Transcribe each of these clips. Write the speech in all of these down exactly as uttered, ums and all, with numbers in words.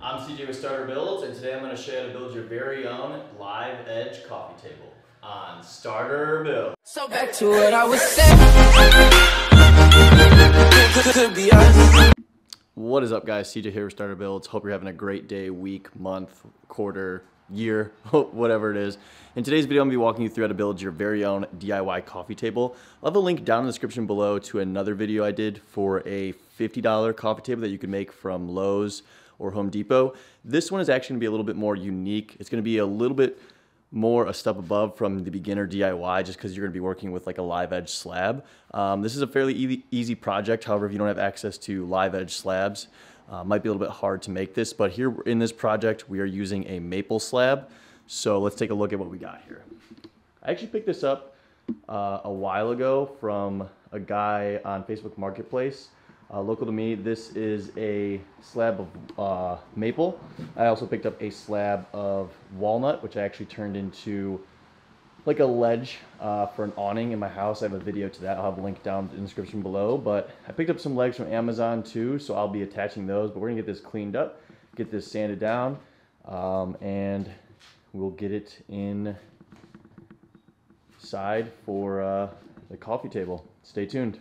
I'm C J with Starter Builds, and today I'm going to show you how to build your very own live edge coffee table on Starter Builds. So back to what I was saying. What is up, guys? C J here with Starter Builds. Hope you're having a great day, week, month, quarter, year, whatever it is. In today's video, I'm going to be walking you through how to build your very own D I Y coffee table. I'll have a link down in the description below to another video I did for a fifty dollar coffee table that you can make from Lowe's or Home Depot. This one is actually going to be a little bit more unique. It's going to be a little bit more a step above from the beginner D I Y, just because you're going to be working with like a live edge slab. Um, this is a fairly easy, easy project. However, if you don't have access to live edge slabs, uh, might be a little bit hard to make this. But here in this project, we are using a maple slab. So let's take a look at what we got here. I actually picked this up uh, a while ago from a guy on Facebook Marketplace. Uh, local to me. This is a slab of uh, maple. I also picked up a slab of walnut, which I actually turned into like a ledge uh, for an awning in my house. I have a video to that. I'll have a link down in the description below. But I picked up some legs from Amazon too, so I'll be attaching those. But we're gonna get this cleaned up, get this sanded down, um, and we'll get it inside for uh, the coffee table. Stay tuned.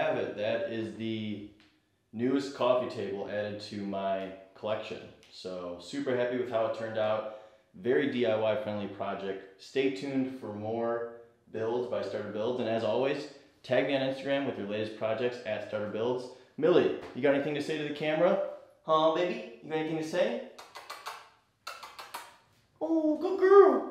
have it. That is the newest coffee table added to my collection. So super happy with how it turned out. Very D I Y friendly project. Stay tuned for more builds by Starter Builds. And as always, tag me on Instagram with your latest projects at Starter Builds. Millie, you got anything to say to the camera? Huh, baby? You got anything to say? Oh, good girl.